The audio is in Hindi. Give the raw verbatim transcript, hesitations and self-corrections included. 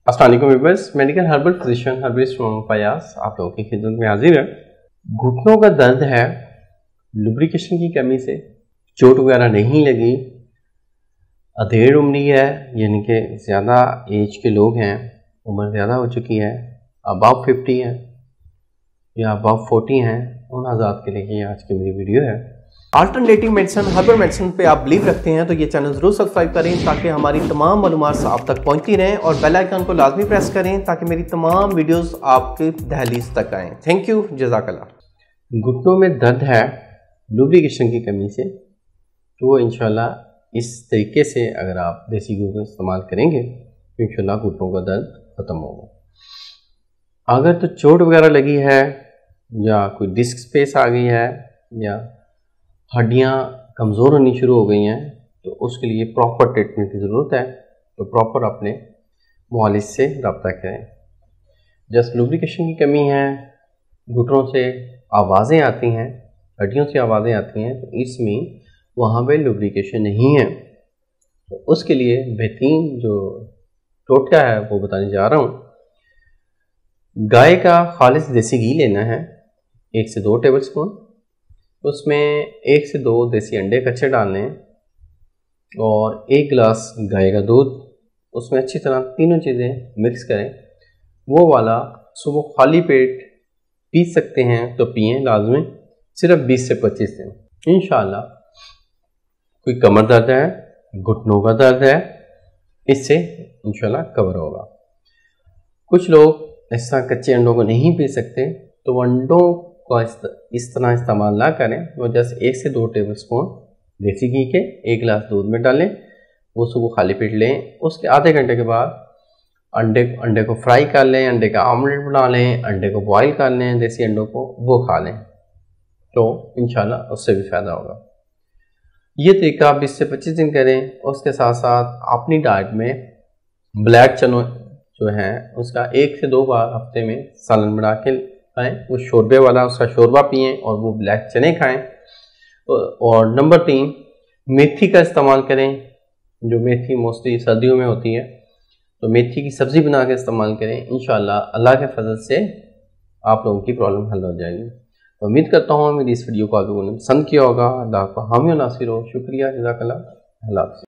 अस्सलाम वालेकुम viewers, medical herbal physician herbalist Mohammad Fayaz आप लोगों की खिदमत में हाजिर है। घुटनों का दर्द है, लुब्रिकेशन की कमी से, चोट वगैरह नहीं लगी, अधेड़ उम्री है यानी कि ज़्यादा एज के लोग हैं, उम्र ज़्यादा हो चुकी है, अबव फिफ्टी हैं या अबव फोर्टी हैं, उन हज़रात के लिए आज की मेरी वीडियो है। अल्टरनेटिव मेडिसिन हर्बल मेडिसिन पे आप बिलीव रखते हैं तो ये चैनल जरूर सब्सक्राइब करें ताकि हमारी तमाम मालूमात आप तक पहुंचती रहें और बेल आइकन को लाजमी प्रेस करें ताकि मेरी तमाम वीडियोस आपके दहलीज तक आएँ। थैंक यू, जज़ाकल्लाह। घुटनों में दर्द है लुब्रिकेशन की कमी से, तो इंशाल्लाह इस तरीके से अगर आप देसी घी का इस्तेमाल करेंगे तो इंशाल्लाह घुटनों का दर्द ख़त्म होगा। अगर तो चोट वगैरह लगी है या कोई डिस्क स्पेस आ गई है या हड्डियाँ कमज़ोर होनी शुरू हो गई हैं तो उसके लिए प्रॉपर ट्रीटमेंट की ज़रूरत है, तो प्रॉपर अपने मुआलिज से रब्ता करें। जस्ट लुब्रिकेशन की कमी है, घुटनों से आवाज़ें आती हैं, हड्डियों से आवाज़ें आती हैं, तो इसमें वहाँ पे लुब्रिकेशन नहीं है, तो उसके लिए बेहतरीन जो टोटका है वो बताने जा रहा हूँ। गाय का खालिस देसी घी लेना है, एक से दो टेबल स्पून, उसमें एक से दो देसी अंडे कच्चे डालने हैं और एक गिलास गाय का दूध, उसमें अच्छी तरह तीनों चीज़ें मिक्स करें। वो वाला सुबह खाली पेट पी सकते हैं तो पिएं लाजमी, सिर्फ बीस से पच्चीस दिन। इंशाल्लाह कोई कमर दर्द है, घुटनों का दर्द है, इससे इंशाल्लाह कवर होगा। कुछ लोग ऐसा कच्चे अंडों को नहीं पी सकते तो अंडों को इस तरह इस्तेमाल ना करें, वो जस्ट एक से दो टेबल स्पून देसी घी के एक गिलास दूध में डालें, वो सुबह खाली पेट लें। उसके आधे घंटे के बाद अंडे अंडे को फ्राई कर लें, अंडे का ऑमलेट बना लें, अंडे को बॉईल कर लें, देसी अंडों को वो खा लें, तो इंशाल्लाह उससे भी फ़ायदा होगा। ये तरीका आप बीस से पच्चीस दिन करें। उसके साथ साथ अपनी डाइट में ब्लैक चनों जो है उसका एक से दो बार हफ्ते में सालन बना के खाएँ, वो शोरबे वाला उसका शोरबा पिएँ और वो ब्लैक चने खाएँ। और नंबर तीन, मेथी का इस्तेमाल करें, जो मेथी मोस्टली सर्दियों में होती है, तो मेथी की सब्ज़ी बना के इस्तेमाल करें। इंशाल्लाह अल्लाह के फजल से आप लोगों की प्रॉब्लम हल हो जाएगी। तो उम्मीद करता हूँ मेरी इस वीडियो को आप लोगों ने पसंद किया होगा। अल्लाह को हामी नासिर हो। शुक्रिया, जज़ाकल्लाह, अल्लाह हाफ़िज़।